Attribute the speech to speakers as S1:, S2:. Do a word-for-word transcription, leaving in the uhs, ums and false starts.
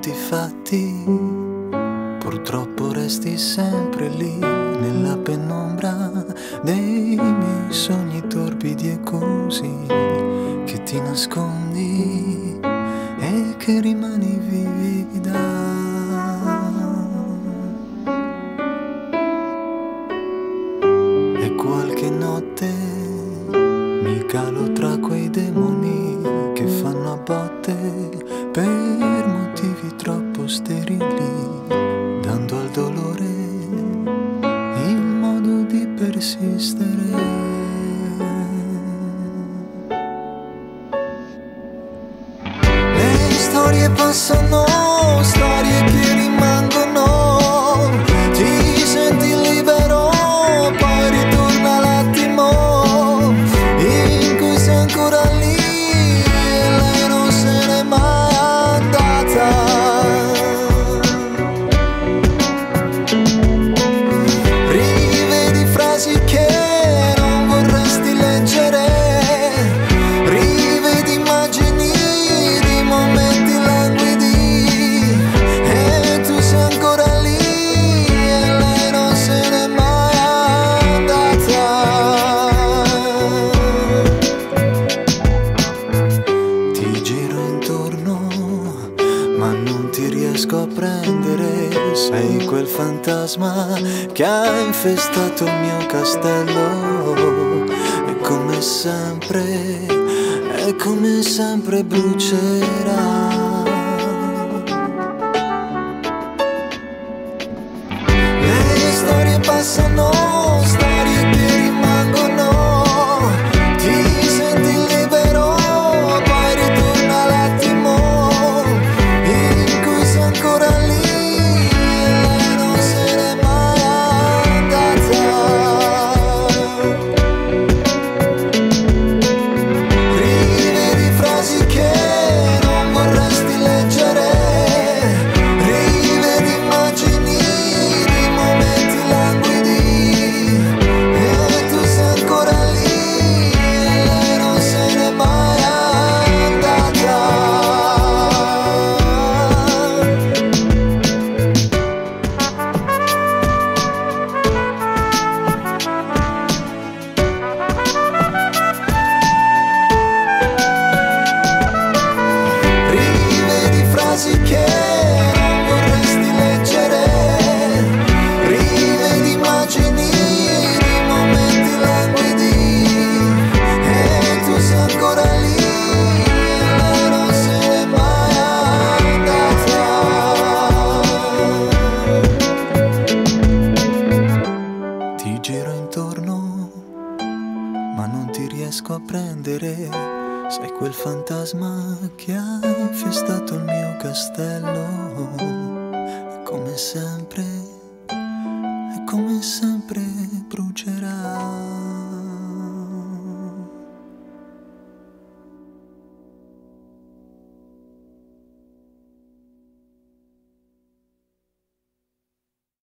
S1: conti fatti, purtroppo resti sempre lì nella penombra dei miei sogni torbidi e così, che ti nascondi e che rimani vivida. E qualche notte mi calo tra quei demoni che fanno a botte per motivi troppo sterili, dando al dolore il modo di persistere. Le storie passano, storie che rimangono, ti senti libero, poi ritorna l'attimo in cui sei ancora lì e lei non se n'è mai andata. Rivedi frasi che non vorresti leggere, rivedi immagini di momenti languidi e tu sei ancora lì e lei non se n'è mai andata. Ti giro intorno ma non ti riesco a prendere, sei quel fantasma che ha infestato il mio castello e come sempre, e come sempre brucerà. Le storie passano, storie che rimangono, ti senti libero, poi ritorna l'attimo in cui sei ancora lì e lei non se n'è mai andata. Rivedi frasi che non vorresti leggere, rivedi immagini di momenti languidi e tu sei ancora lì e lei non se n'è mai andata. Rivedi frasi che non vorresti leggere, rivedi immagini di momenti languidi e tu sei ancora lì e lei non se n'è mai andata. Ti giro intorno ma non ti riesco a prendere, sei quel fantasma che ha infestato il mio castello e come sempre, e come sempre brucerà.